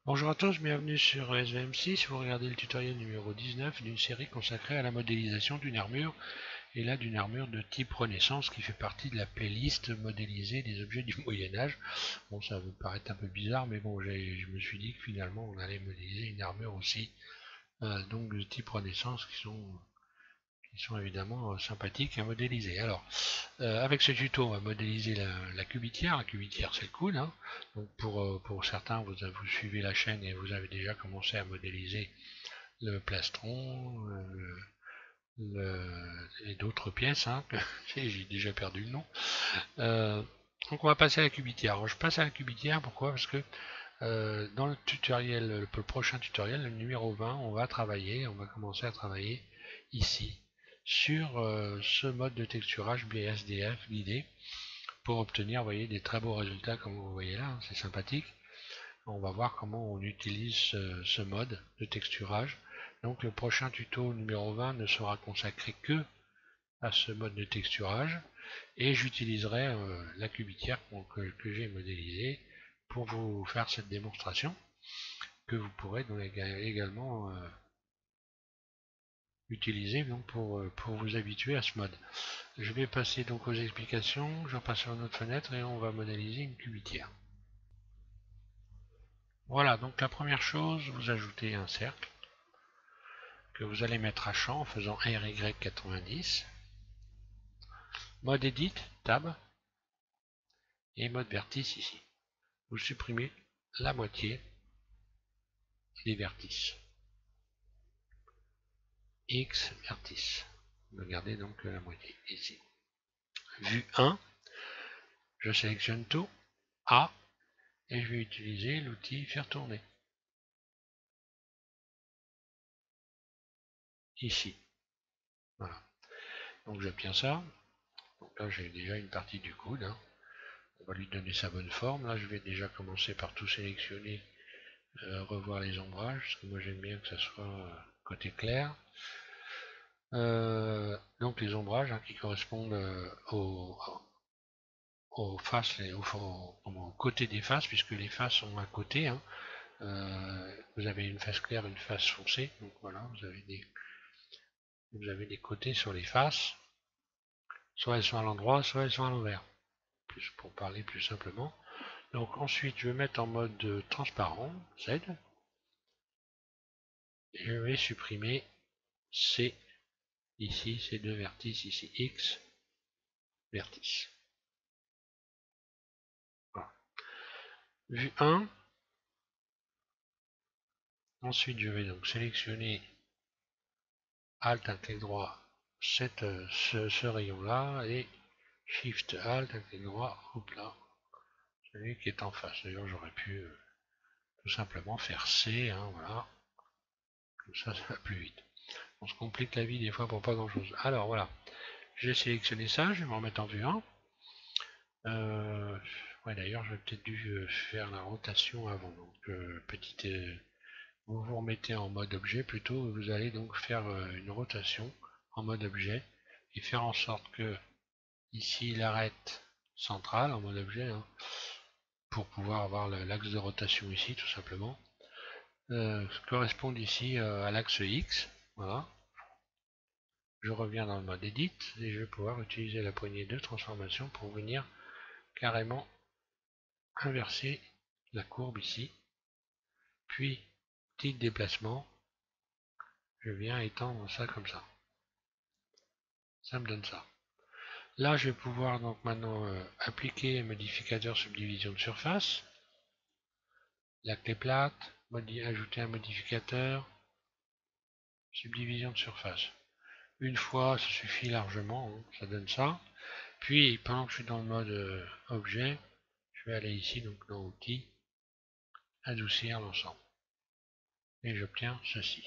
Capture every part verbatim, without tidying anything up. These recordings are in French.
Bonjour à tous, bienvenue sur S V M six. Vous regardez le tutoriel numéro dix-neuf d'une série consacrée à la modélisation d'une armure, et là d'une armure de type Renaissance qui fait partie de la playlist modéliser des objets du Moyen-Âge. Bon, ça vous paraît un peu bizarre, mais bon, je me suis dit que finalement on allait modéliser une armure aussi, euh, donc de type Renaissance, qui sont qui sont évidemment euh, sympathiques à modéliser. Alors, euh, avec ce tuto, on va modéliser la, la cubitière. La cubitière, c'est le coude, hein. Donc pour, euh, pour certains, vous, vous suivez la chaîne et vous avez déjà commencé à modéliser le plastron, euh, le, et d'autres pièces, hein, j'ai déjà perdu le nom. Euh, donc on va passer à la cubitière. Alors, je passe à la cubitière, pourquoi? Parce que euh, dans le tutoriel, le, le prochain tutoriel, le numéro vingt, on va travailler, on va commencer à travailler ici sur euh, ce mode de texturage B S D F guidé pour obtenir, vous voyez, des très beaux résultats comme vous voyez là, hein, c'est sympathique. On va voir comment on utilise ce, ce mode de texturage. Donc le prochain tuto numéro vingt ne sera consacré que à ce mode de texturage et j'utiliserai euh, la cubitière que, que j'ai modélisée pour vous faire cette démonstration que vous pourrez donc également euh, utiliser donc pour, euh, pour vous habituer à ce mode. Je vais passer donc aux explications, je repasse sur une autre fenêtre et on va modéliser une cubitière. Voilà, donc la première chose, vous ajoutez un cercle que vous allez mettre à champ en faisant R Y quatre-vingt-dix. Mode Edit, Tab, et mode vertice ici. Vous supprimez la moitié des vertices. X vertice. Vous gardez donc la moitié ici. Vue un, je sélectionne tout, A, et je vais utiliser l'outil faire tourner. Ici. Voilà. Donc j'obtiens ça. Donc là j'ai déjà une partie du coude, hein. On va lui donner sa bonne forme. Là je vais déjà commencer par tout sélectionner, euh, revoir les ombrages, parce que moi j'aime bien que ça soit euh, côté clair. Euh, donc les ombrages, hein, qui correspondent euh, aux, aux faces, aux, aux, aux côtés des faces, puisque les faces sont à côté, hein. Euh, vous avez une face claire, une face foncée, donc voilà, vous avez des, vous avez des côtés sur les faces, soit elles sont à l'endroit, soit elles sont à l'envers, plus pour parler plus simplement. Donc ensuite, je vais mettre en mode transparent, Z, et je vais supprimer C, ici, ces deux vertices, ici, X, vertice. Voilà. Vue un, ensuite je vais donc sélectionner Alt, un clic droit, cette, ce, ce rayon-là, et Shift, Alt, un clic droit, hop là, celui qui est en face. D'ailleurs, j'aurais pu euh, tout simplement faire C, hein, voilà, comme ça, ça va plus vite. On se complique la vie des fois pour pas grand-chose. Alors voilà, j'ai sélectionné ça, je vais m'en remettre en vue un. Euh, ouais, d'ailleurs, j'aurais peut-être dû faire la rotation avant. Donc, euh, petite, euh, vous vous remettez en mode objet plutôt. Vous allez donc faire euh, une rotation en mode objet et faire en sorte que ici l'arête centrale en mode objet, hein, pour pouvoir avoir l'axe de rotation ici tout simplement, euh, corresponde ici euh, à l'axe X. Voilà. Je reviens dans le mode Edit et je vais pouvoir utiliser la poignée de transformation pour venir carrément inverser la courbe ici, puis petit déplacement, je viens étendre ça comme ça. Ça me donne ça. Là, je vais pouvoir donc maintenant euh, appliquer un modificateur subdivision de surface, la clé plate, ajouter un modificateur, subdivision de surface. Une fois, ça suffit largement, hein, ça donne ça. Puis, pendant que je suis dans le mode euh, objet, je vais aller ici, donc dans outils, adoucir l'ensemble. Et j'obtiens ceci.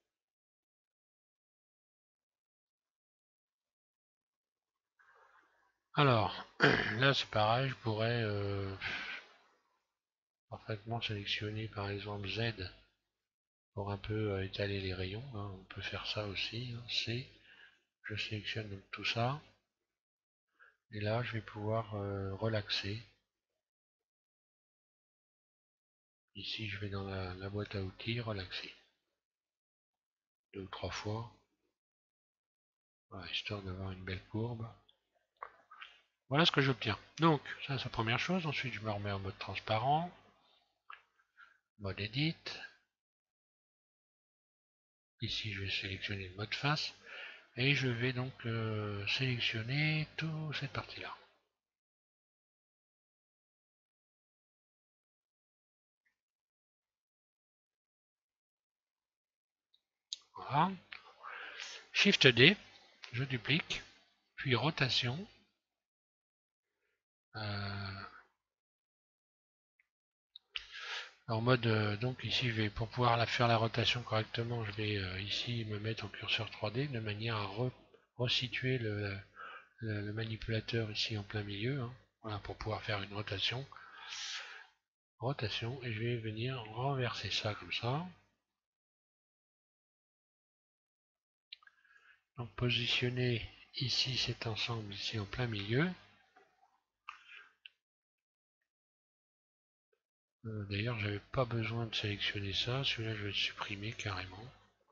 Alors, là c'est pareil, je pourrais euh, parfaitement sélectionner par exemple Z pour un peu euh, étaler les rayons, hein. On peut faire ça aussi, hein. C, je sélectionne donc tout ça, et là je vais pouvoir euh, relaxer Ici, je vais dans la, la boîte à outils, relaxer. Deux ou trois fois. Voilà, histoire d'avoir une belle courbe. Voilà ce que j'obtiens. Donc, ça c'est la première chose. Ensuite, je me remets en mode transparent. Mode edit. Ici, je vais sélectionner le mode face. Et je vais donc euh, sélectionner toute cette partie-là. Voilà. Shift D, je duplique. Puis rotation. Euh, en mode, euh, donc ici, je vais, pour pouvoir la faire la rotation correctement, je vais euh, ici me mettre en curseur trois D de manière à re, resituer le, le, le manipulateur ici en plein milieu. Hein. Voilà, pour pouvoir faire une rotation. Rotation, et je vais venir renverser ça comme ça. Donc positionner ici cet ensemble ici en plein milieu. Euh, D'ailleurs, j'avais pas besoin de sélectionner ça. Celui-là, je vais le supprimer carrément.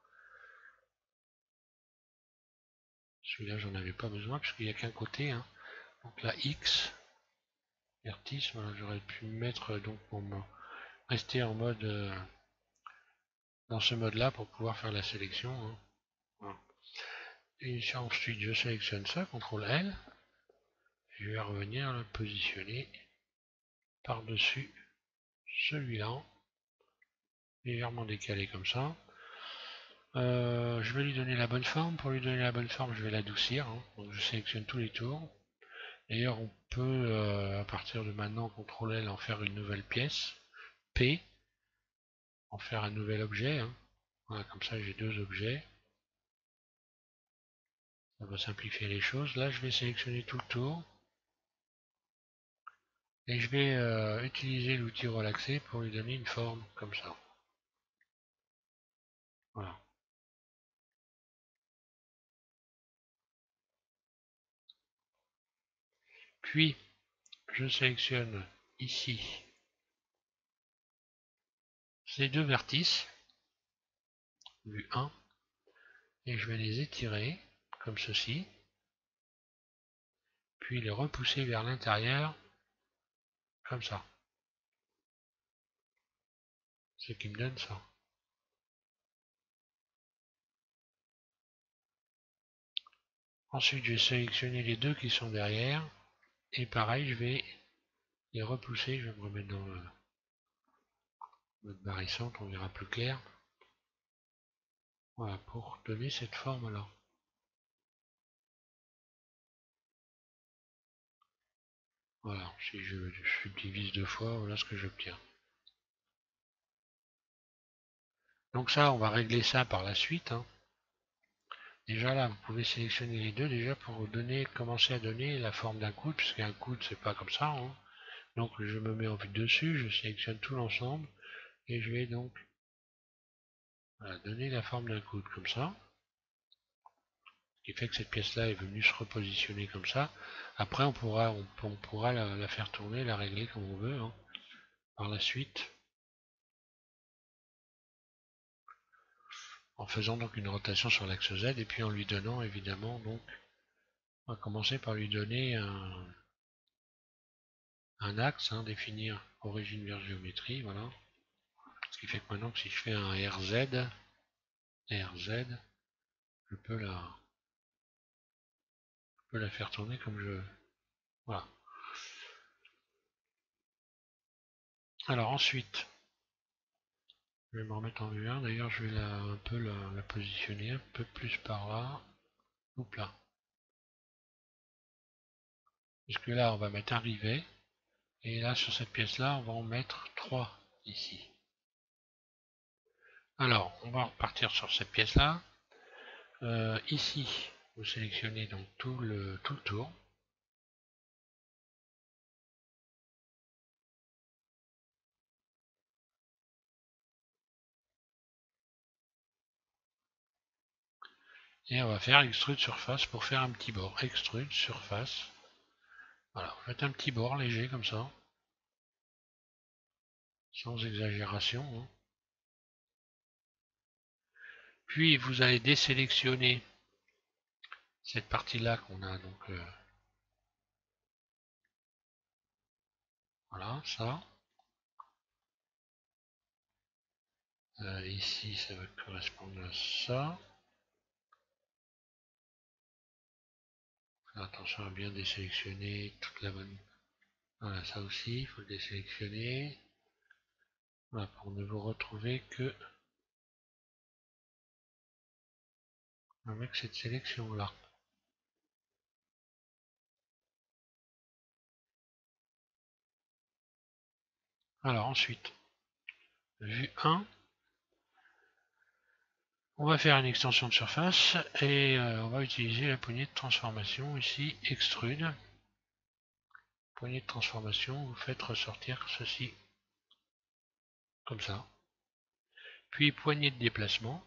Celui-là, j'en avais pas besoin puisqu'il n'y a qu'un côté. Hein. Donc la X, vertice, voilà, j'aurais pu mettre donc pour me rester en mode euh, dans ce mode-là pour pouvoir faire la sélection. Hein. Voilà. Et ensuite, je sélectionne ça, contrôle L. Je vais revenir le positionner par-dessus celui-là, légèrement décalé comme ça. Euh, je vais lui donner la bonne forme. Pour lui donner la bonne forme, je vais l'adoucir. Hein. Donc je sélectionne tous les tours. D'ailleurs, on peut, euh, à partir de maintenant, contrôle L, en faire une nouvelle pièce. P, en faire un nouvel objet. Hein. Voilà, comme ça j'ai deux objets. Ça va simplifier les choses. Là, je vais sélectionner tout le tour. Et je vais euh, utiliser l'outil relaxer pour lui donner une forme comme ça. Voilà. Puis, je sélectionne ici ces deux vertices, vue un, et je vais les étirer comme ceci, puis les repousser vers l'intérieur comme ça. Ce qui me donne ça. Ensuite, je vais sélectionner les deux qui sont derrière, et pareil, je vais les repousser. Je vais me remettre dans le mode barrissante, on verra plus clair. Voilà, pour donner cette forme-là. Voilà, si je, je subdivise deux fois, voilà ce que j'obtiens. Donc ça, on va régler ça par la suite. Hein. Déjà là, vous pouvez sélectionner les deux déjà pour donner, commencer à donner la forme d'un coude, puisqu'un coude c'est pas comme ça. Hein. Donc je me mets en vue dessus, je sélectionne tout l'ensemble et je vais donc voilà, donner la forme d'un coude comme ça. Ce qui fait que cette pièce-là est venue se repositionner comme ça. Après, on pourra, on, on pourra la, la, faire tourner, la régler comme on veut hein, par la suite. En faisant donc une rotation sur l'axe Z et puis en lui donnant évidemment donc on va commencer par lui donner un, un axe, hein, définir origine vers géométrie, voilà. Ce qui fait que maintenant que si je fais un R Z, R Z, je peux la, je peux la faire tourner comme je veux. Voilà. Alors ensuite, je vais me remettre en vue un. D'ailleurs, je vais la, un peu la, la positionner un peu plus par là. Oups là. Puisque là, on va mettre un rivet. Et là, sur cette pièce-là, on va en mettre trois ici. Alors, on va repartir sur cette pièce-là. Euh, ici, vous sélectionnez donc tout le, tout le tour. Et on va faire extrude surface pour faire un petit bord. Extrude surface. Voilà, vous faites un petit bord léger comme ça. sans exagération. Hein. Puis vous allez désélectionner cette partie-là qu'on a donc euh, voilà, ça. Euh, ici, ça va correspondre à ça. Faire attention à bien désélectionner toute la bonne. Voilà, ça aussi, il faut le désélectionner. Voilà, pour ne vous retrouver que avec cette sélection-là. Alors ensuite, vue un, on va faire une extension de surface et euh, on va utiliser la poignée de transformation ici, extrude. Poignée de transformation, vous faites ressortir ceci comme ça. Puis poignée de déplacement,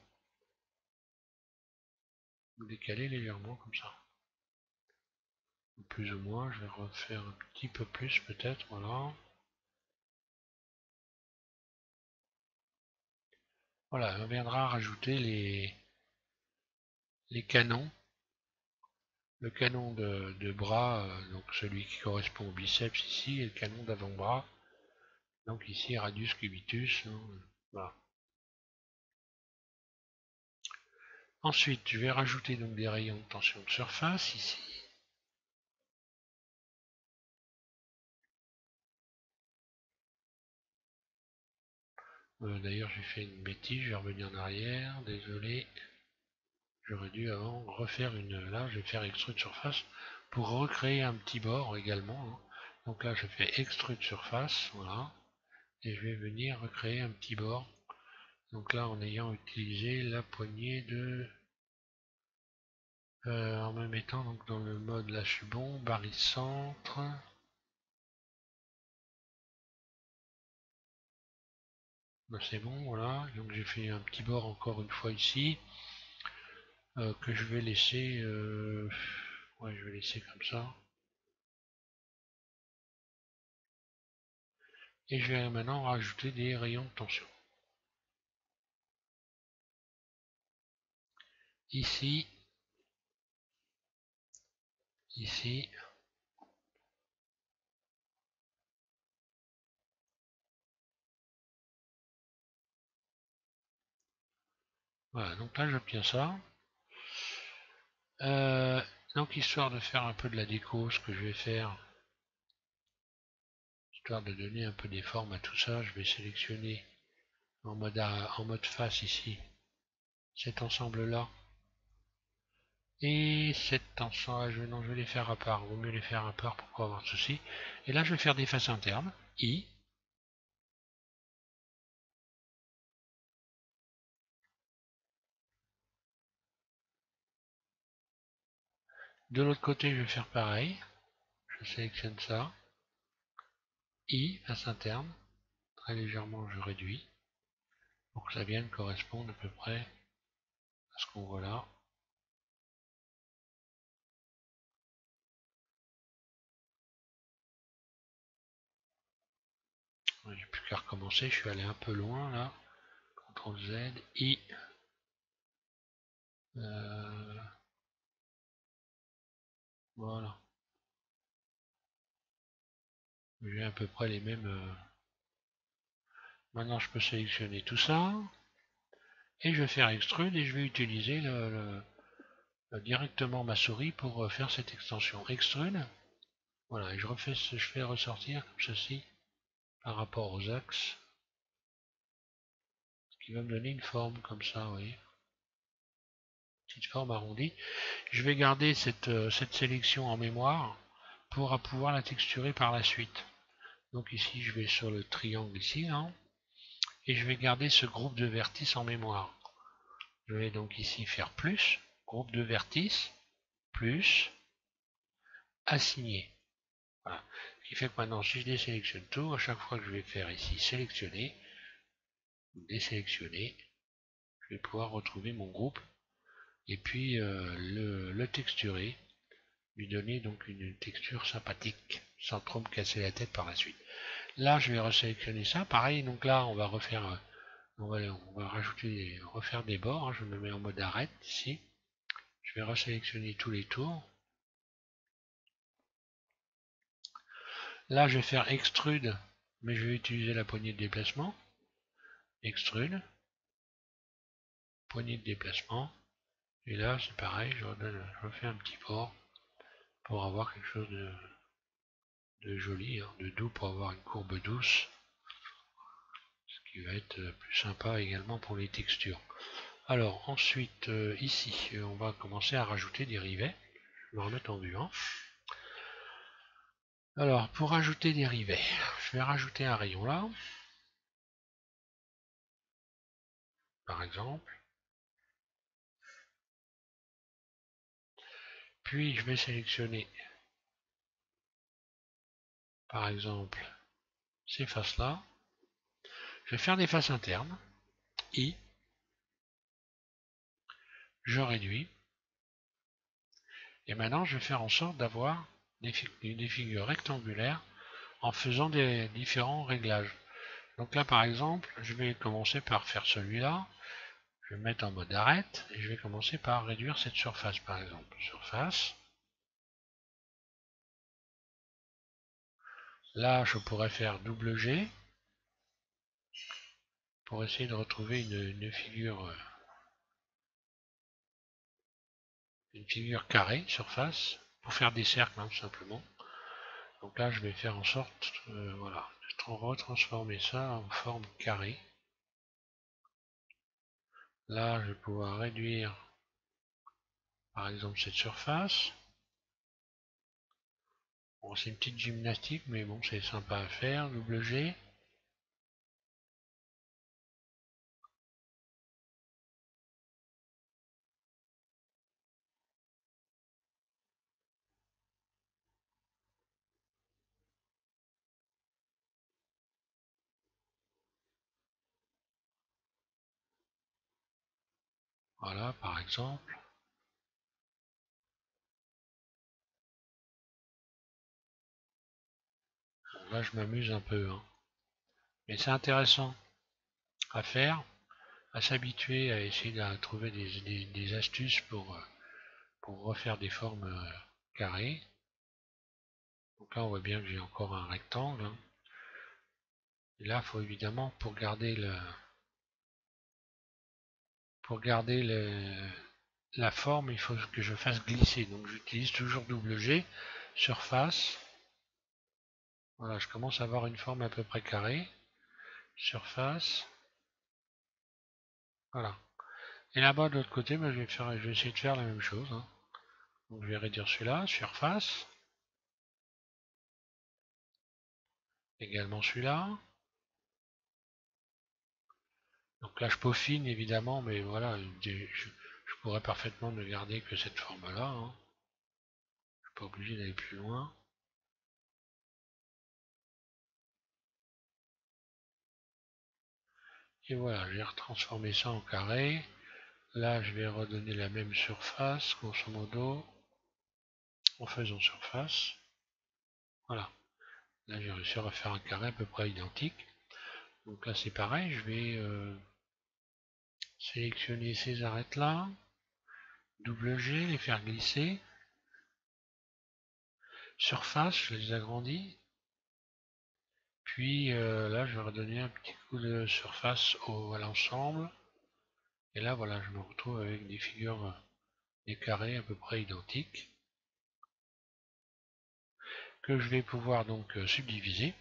vous décalez légèrement comme ça. Plus ou moins, je vais refaire un petit peu plus peut-être, voilà. Voilà, on viendra rajouter les, les canons. Le canon de, de bras, euh, donc celui qui correspond au biceps ici, et le canon d'avant-bras. Donc ici, radius cubitus. Hein, voilà. Ensuite, je vais rajouter donc des rayons de tension de surface ici. Euh, D'ailleurs, j'ai fait une bêtise, je vais revenir en arrière, désolé. J'aurais dû avant refaire une. Là, je vais faire extrude surface pour recréer un petit bord également. Hein. Donc là, je fais extrude surface, voilà. Et je vais venir recréer un petit bord. Donc là, en ayant utilisé la poignée de. Euh, en me mettant donc dans le mode là, je suis bon, barycentre. Ben, c'est bon, voilà. Donc j'ai fait un petit bord encore une fois ici. Euh, que je vais laisser. Euh... Ouais, je vais laisser comme ça. Et je vais maintenant rajouter des rayons de tension. Ici, ici. Voilà, donc là j'obtiens ça. Euh, donc histoire de faire un peu de la déco, ce que je vais faire, histoire de donner un peu des formes à tout ça, je vais sélectionner en mode, à, en mode face ici, cet ensemble-là. Et cet ensemble, je, non, je vais les faire à part, vaut mieux les faire à part pour pas avoir de soucis. Et là je vais faire des faces internes, I. De l'autre côté je vais faire pareil, je sélectionne ça, I, face interne, très légèrement je réduis, pour que ça vienne correspondre à peu près à ce qu'on voit là. J'ai plus qu'à recommencer, je suis allé un peu loin là. contrôle Z, I. Euh, voilà. J'ai à peu près les mêmes. Euh... Maintenant, je peux sélectionner tout ça. Et je vais faire extrude et je vais utiliser le, le, le, directement ma souris pour faire cette extension. Extrude. Voilà, et je, refais, je fais ressortir comme ceci par rapport aux axes. Ce qui va me donner une forme comme ça, vous voyez. Petite forme arrondie. Je vais garder cette, euh, cette sélection en mémoire pour pouvoir la texturer par la suite. Donc ici, je vais sur le triangle ici, hein, et je vais garder ce groupe de vertices en mémoire. Je vais donc ici faire plus, groupe de vertices, plus, assigner. Voilà. Ce qui fait que maintenant, si je désélectionne tout, à chaque fois que je vais faire ici sélectionner, désélectionner, je vais pouvoir retrouver mon groupe et puis euh, le, le texturer, lui donner donc une texture sympathique, sans trop me casser la tête par la suite. Là, je vais resélectionner ça. Pareil, donc là, on va refaire, euh, on va, on va rajouter, refaire des bords. Hein. Je me mets en mode arrête ici. Je vais resélectionner tous les tours. Là, je vais faire extrude, mais je vais utiliser la poignée de déplacement. Extrude, poignée de déplacement. Et là, c'est pareil, je, redonne, je refais un petit port pour avoir quelque chose de, de joli, hein, de doux, pour avoir une courbe douce. Ce qui va être plus sympa également pour les textures. Alors ensuite, euh, ici, on va commencer à rajouter des rivets. Je vais me remettre en vue. Hein. Alors, pour rajouter des rivets, je vais rajouter un rayon là, par exemple. Puis, je vais sélectionner, par exemple, ces faces-là. Je vais faire des faces internes. I. Je réduis. Et maintenant, je vais faire en sorte d'avoir des, des figures rectangulaires en faisant des différents réglages. Donc là, par exemple, je vais commencer par faire celui-là. Je vais mettre en mode arrête et je vais commencer par réduire cette surface, par exemple. Surface. Là, je pourrais faire double G pour essayer de retrouver une, une figure une figure carrée, surface, pour faire des cercles, hein, tout simplement. Donc là, je vais faire en sorte, euh, voilà, de retransformer ça en forme carrée. Là, je vais pouvoir réduire, par exemple, cette surface. Bon, c'est une petite gymnastique, mais bon, c'est sympa à faire. Double G. Voilà, par exemple. Bon, là, je m'amuse un peu, hein. Mais c'est intéressant à faire, à s'habituer à essayer de trouver des, des, des astuces pour, pour refaire des formes euh, carrées. Donc là, on voit bien que j'ai encore un rectangle. Hein. Et là, il faut évidemment, pour garder le, pour garder le, la forme, il faut que je fasse glisser. Donc j'utilise toujours double G, surface. Voilà, je commence à avoir une forme à peu près carrée. Surface. Voilà. Et là-bas, de l'autre côté, ben, je, vais faire, je vais essayer de faire la même chose. Hein. Donc je vais réduire celui-là, surface. Également celui-là. Donc là, je peaufine évidemment, mais voilà, je, je pourrais parfaitement ne garder que cette forme-là. Hein. Je suis pas obligé d'aller plus loin. Et voilà, j'ai retransformé ça en carré. Là, je vais redonner la même surface, grosso modo, en faisant surface. Voilà. Là, j'ai réussi à refaire un carré à peu près identique. Donc là, c'est pareil, je vais euh, sélectionner ces arêtes-là, double G, les faire glisser. Surface, je les agrandis. Puis euh, là, je vais redonner un petit coup de surface au, à l'ensemble. Et là, voilà, je me retrouve avec des figures, des carrés à peu près identiques. Que je vais pouvoir donc euh, subdiviser.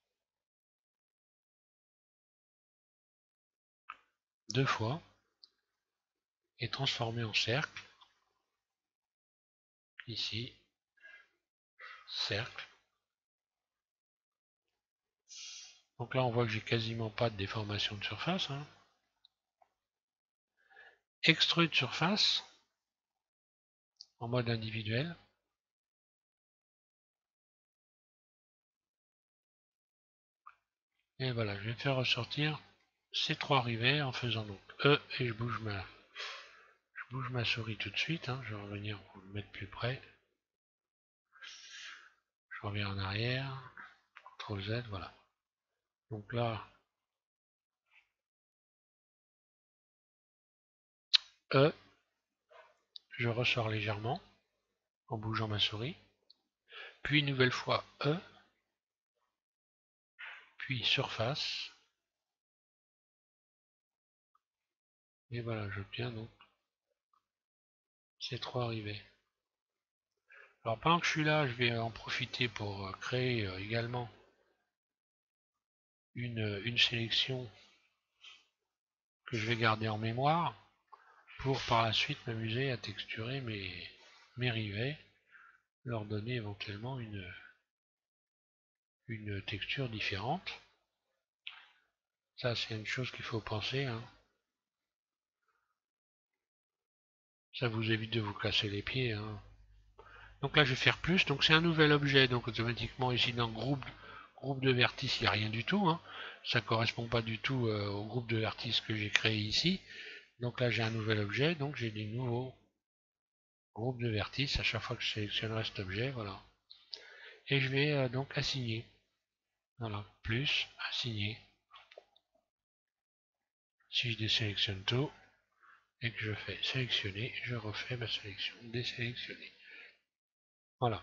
Deux fois. Et transformer en cercle. Ici. Cercle. Donc là, on voit que j'ai quasiment pas de déformation de surface. Hein. Extrude surface. En mode individuel. Et voilà, je vais faire ressortir ces trois rivets en faisant donc E et je bouge ma, je bouge ma souris tout de suite. Hein. Je vais revenir pour le mettre plus près. Je reviens en arrière. contrôle Z, voilà. Donc là, E, je ressors légèrement en bougeant ma souris. Puis une nouvelle fois E, puis surface. Et voilà, j'obtiens donc ces trois rivets. Alors pendant que je suis là, je vais en profiter pour créer également une, une sélection que je vais garder en mémoire pour par la suite m'amuser à texturer mes, mes rivets, leur donner éventuellement une, une texture différente. Ça, c'est une chose qu'il faut penser, hein. Ça vous évite de vous casser les pieds, hein. Donc là, je vais faire plus. Donc c'est un nouvel objet. Donc automatiquement, ici dans groupe, groupe de vertices, il n'y a rien du tout, hein. Ça ne correspond pas du tout euh, au groupe de vertices que j'ai créé ici. Donc là, j'ai un nouvel objet. Donc j'ai des nouveaux groupes de vertices à chaque fois que je sélectionnerai cet objet. Voilà. Et je vais euh, donc assigner. Voilà. Plus, assigner. Si je désélectionne tout et que je fais sélectionner, je refais ma sélection désélectionner. Voilà.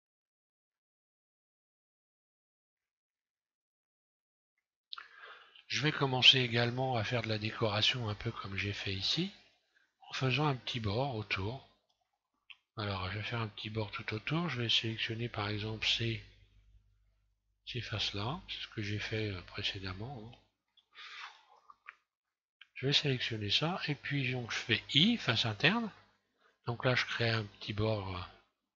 Je vais commencer également à faire de la décoration un peu comme j'ai fait ici, en faisant un petit bord autour. Alors je vais faire un petit bord tout autour, je vais sélectionner par exemple ces, ces faces-là, c'est ce que j'ai fait précédemment. Je vais sélectionner ça, et puis donc, je fais I, face interne. Donc là je crée un petit bord,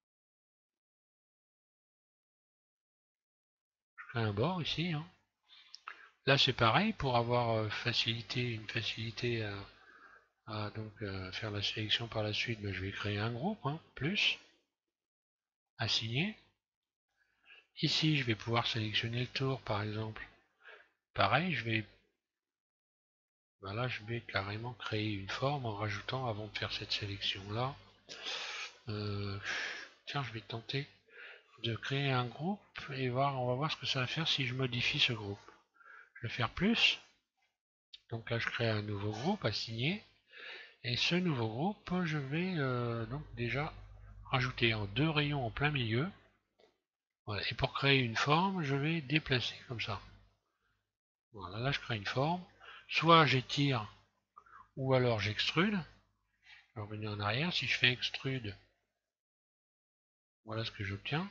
je crée un bord ici, hein. Là c'est pareil, pour avoir facilité, une facilité à, à donc, euh, faire la sélection par la suite, ben, je vais créer un groupe, hein, plus, assigner. Ici, je vais pouvoir sélectionner le tour, par exemple. Pareil, je vais, voilà, je vais carrément créer une forme en rajoutant, avant de faire cette sélection-là, euh, tiens, je vais tenter de créer un groupe et voir, on va voir ce que ça va faire si je modifie ce groupe. Je vais faire plus. Donc là, je crée un nouveau groupe, assigné. Et ce nouveau groupe, je vais euh, donc déjà rajouter en deux rayons en plein milieu. Voilà. Et pour créer une forme, je vais déplacer comme ça. Voilà, là je crée une forme. Soit j'étire, ou alors j'extrude. Je vais revenir en arrière. Si je fais extrude, voilà ce que j'obtiens.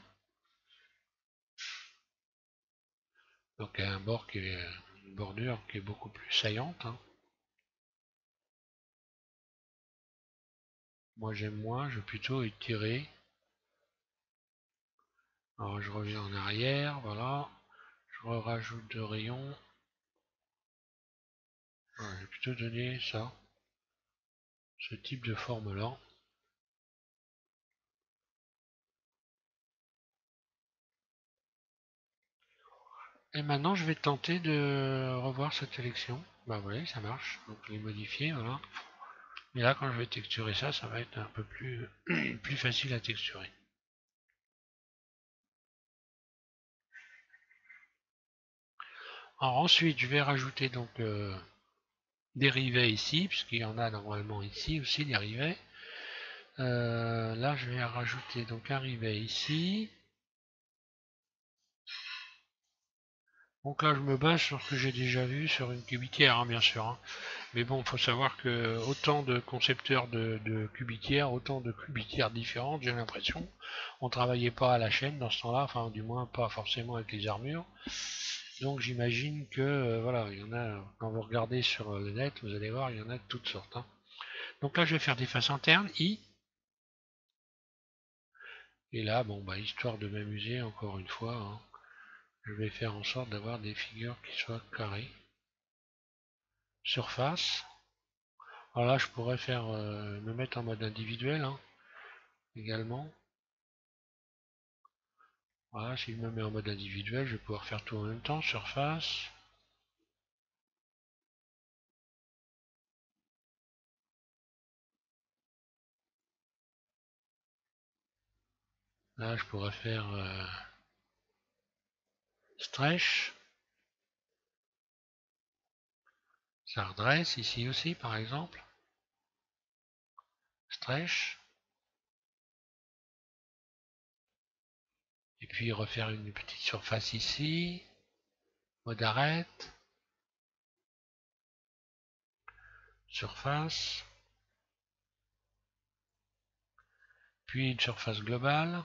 Donc un bord qui est une bordure qui est beaucoup plus saillante, hein. Moi j'aime moins, je vais plutôt étirer. Alors je reviens en arrière, voilà. Je rajoute deux rayons. Voilà, je vais plutôt donner ça, ce type de forme là. Et maintenant je vais tenter de revoir cette sélection. Bah oui, ça marche. Donc je l'ai modifié, voilà. Et là quand je vais texturer ça, ça va être un peu plus, plus facile à texturer. Alors ensuite, je vais rajouter donc euh, des rivets ici, puisqu'il y en a normalement ici aussi des rivets. Euh, là, je vais rajouter donc un rivet ici. Donc là, je me base sur ce que j'ai déjà vu sur une cubitière, hein, bien sûr, hein. Mais bon, il faut savoir que autant de concepteurs de, de cubitières, autant de cubitières différentes, j'ai l'impression. On travaillait pas à la chaîne dans ce temps-là, enfin du moins pas forcément avec les armures. Donc j'imagine que euh, voilà, il y en a, quand vous regardez sur le net, vous allez voir, il y en a de toutes sortes, hein. Donc là, je vais faire des faces internes, I. Et là, bon, bah, histoire de m'amuser, encore une fois, hein, je vais faire en sorte d'avoir des figures qui soient carrées. Surface. Alors là, je pourrais faire euh, me mettre en mode individuel, hein, également. Voilà, si je me mets en mode individuel, je vais pouvoir faire tout en même temps. Surface. Là, je pourrais faire euh, stretch. Ça redresse ici aussi par exemple. Stretch. Et puis refaire une petite surface ici. Mode arrête. Surface. Puis une surface globale.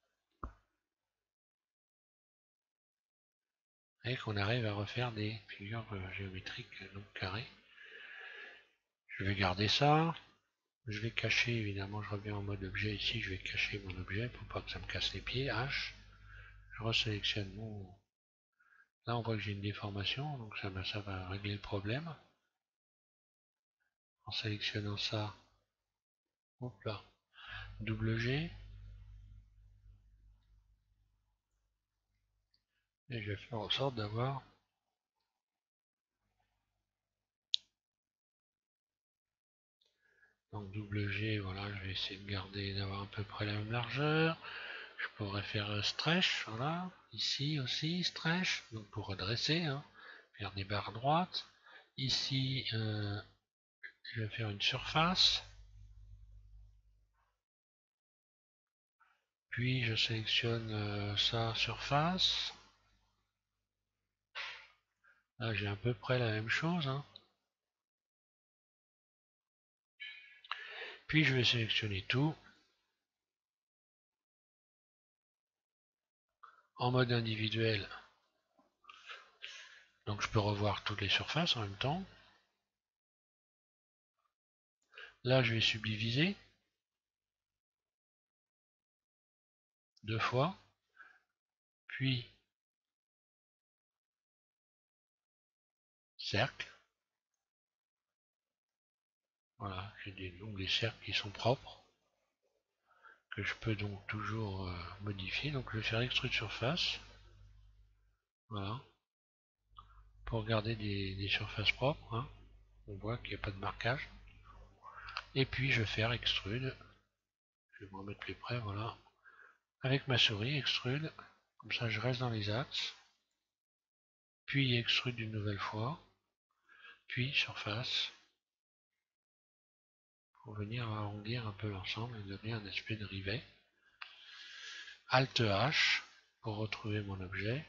Et qu'on arrive à refaire des figures géométriques donc carrées. Je vais garder ça. Je vais cacher, évidemment, je reviens en mode objet ici, je vais cacher mon objet pour pas que ça me casse les pieds. H. Je resélectionne mon... Là, on voit que j'ai une déformation, donc ça, ça va régler le problème. En sélectionnant ça, hop là, double G. Et je vais faire en sorte d'avoir donc double G, voilà, je vais essayer de garder, d'avoir à peu près la même largeur. Je pourrais faire stretch, voilà, ici aussi stretch, donc pour redresser, hein, faire des barres droites. Ici, euh, je vais faire une surface. Puis je sélectionne euh, ça, surface. Là, j'ai à peu près la même chose, hein. Puis je vais sélectionner tout. En mode individuel. Donc je peux revoir toutes les surfaces en même temps. Là, je vais subdiviser. Deux fois. Puis cercle. Voilà, j'ai des, donc des cercles qui sont propres. Que je peux donc toujours euh, modifier. Donc je vais faire extrude surface. Voilà. Pour garder des, des surfaces propres, hein. On voit qu'il n'y a pas de marquage. Et puis je vais faire extrude. Je vais me remettre plus près, voilà. Avec ma souris, extrude. Comme ça, je reste dans les axes. Puis extrude une nouvelle fois. Puis surface. Pour venir arrondir un peu l'ensemble et donner un aspect de rivet. Alt H pour retrouver mon objet.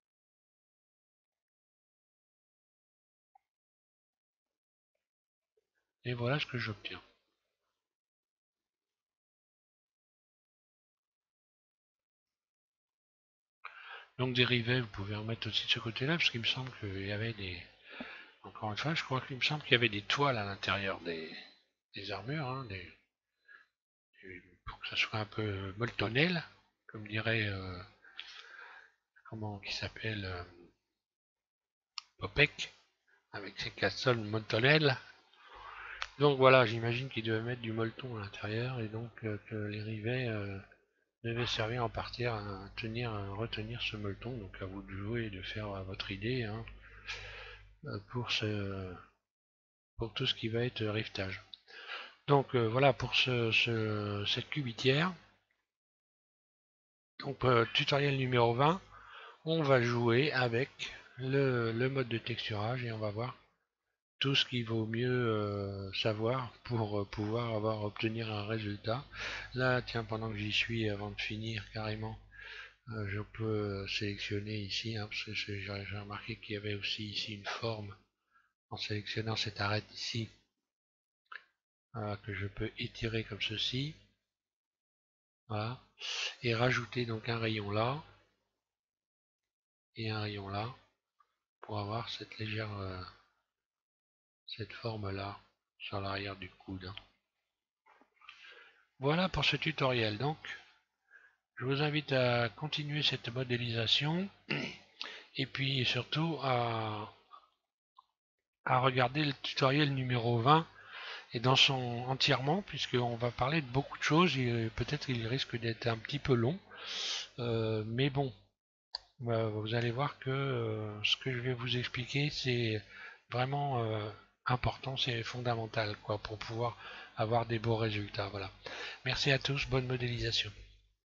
Et voilà ce que j'obtiens. Donc des rivets, vous pouvez en mettre aussi de ce côté-là, parce qu'il me semble qu'il y avait des... Encore une fois, je crois qu'il me semble qu'il y avait des toiles à l'intérieur des, des armures, hein, des... pour que ça soit un peu moltonnel, comme dirait... Euh... Comment qui s'appelle euh... Popek, avec ses cassoles moltonnelles. Donc voilà, j'imagine qu'il devait mettre du molleton à l'intérieur, et donc euh, que les rivets... Euh... devait servir en partie à tenir, à retenir ce molleton. Donc à vous de jouer et de faire à votre idée, hein, pour, ce, pour tout ce qui va être rivetage. Donc euh, voilà pour ce, ce, cette cubitière. Donc euh, tutoriel numéro vingt, on va jouer avec le, le mode de texturage et on va voir tout ce qu'il vaut mieux euh, savoir pour euh, pouvoir avoir obtenir un résultat. Là, tiens, pendant que j'y suis, avant de finir carrément, Euh, je peux sélectionner ici, hein, parce que j'ai remarqué qu'il y avait aussi ici une forme en sélectionnant cette arête ici, voilà, que je peux étirer comme ceci, voilà, et rajouter donc un rayon là et un rayon là pour avoir cette légère euh, cette forme là sur l'arrière du coude. Voilà pour ce tutoriel. Donc je vous invite à continuer cette modélisation et puis surtout à, à regarder le tutoriel numéro vingt et dans son entièrement, puisqu'on va parler de beaucoup de choses, et peut-être qu'il risque d'être un petit peu long, euh, mais bon, euh, vous allez voir que euh, ce que je vais vous expliquer, c'est vraiment euh, important, c'est fondamental, quoi, pour pouvoir avoir des beaux résultats. Voilà. Merci à tous, bonne modélisation.